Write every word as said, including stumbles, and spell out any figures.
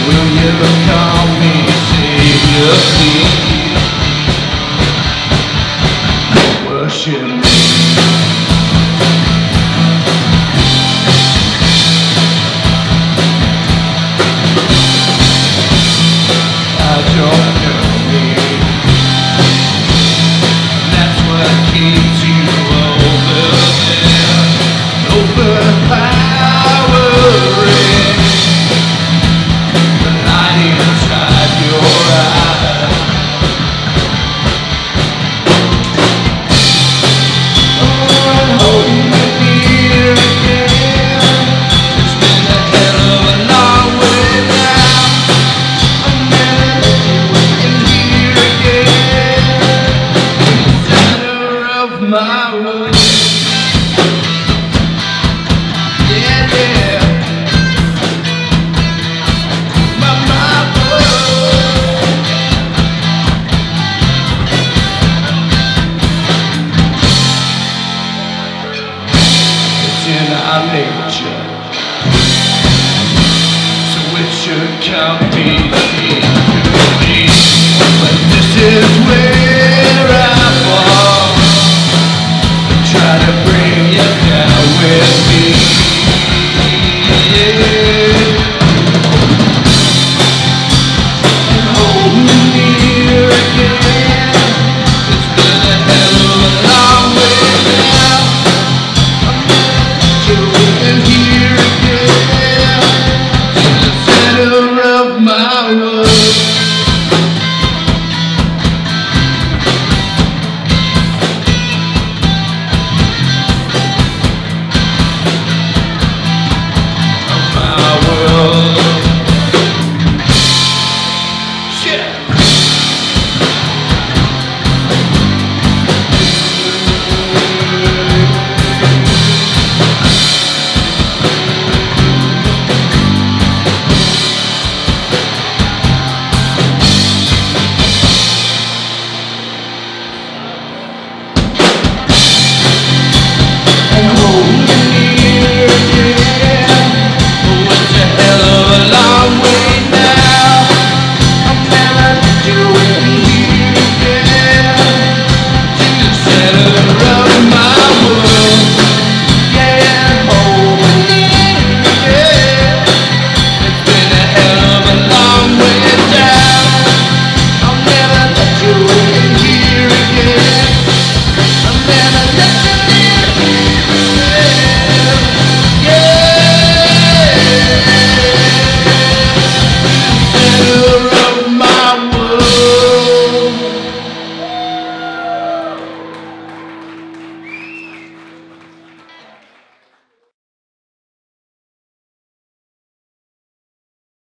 Will you call me Savior, please? Worship me. I don't know me. That's what keeps you over there, overpowering the light inside your eyes. Oh, I'm holding you near again. It's been a hell of a long way now. I'm never in here again, in the center of my world. Yeah, yeah. My, my world. It's in our nature, so it should come easy to me. But this is where I fall. Try to bring you down with